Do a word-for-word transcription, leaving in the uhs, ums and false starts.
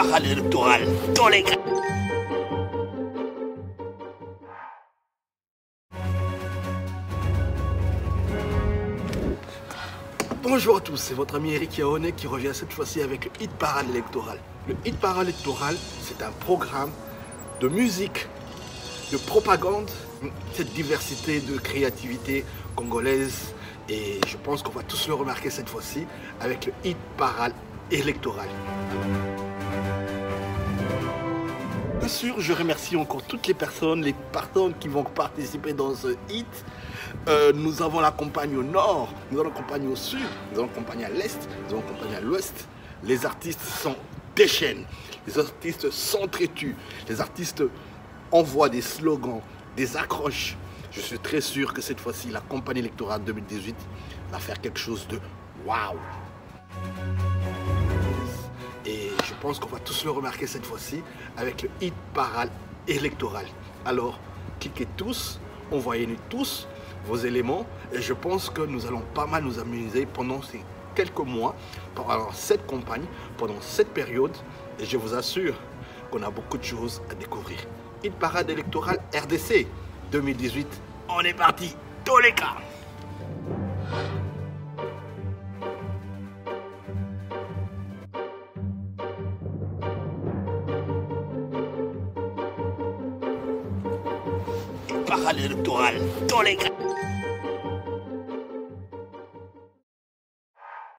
parade électorale dans les gars. Bonjour à tous, c'est votre ami Eric Yaoné qui revient cette fois-ci avec le Hit Parade électoral. Le Hit Parade électoral, c'est un programme de musique, de propagande, cette diversité de créativité congolaise. Et je pense qu'on va tous le remarquer cette fois-ci avec le Hit Parade électoral. Bien sûr, je remercie encore toutes les personnes, les personnes qui vont participer dans ce hit. Euh, nous avons la campagne au nord, nous avons la campagne au sud, nous avons la campagne à l'est, nous avons la campagne à l'ouest. Les artistes sont déchaînés, les artistes s'entretuent, les artistes envoient des slogans, des accroches. Je suis très sûr que cette fois-ci, la campagne électorale deux mille dix-huit va faire quelque chose de waouh. Et je pense qu'on va tous le remarquer cette fois-ci avec le Hit Parade électoral. Alors, cliquez tous, envoyez-nous tous vos éléments et je pense que nous allons pas mal nous amuser pendant ces quelques mois, pendant cette campagne, pendant cette période et je vous assure qu'on a beaucoup de choses à découvrir. Hit Parade électoral R D C deux mille dix-huit, on est parti, tous les cas. Parade électorale dans les gars.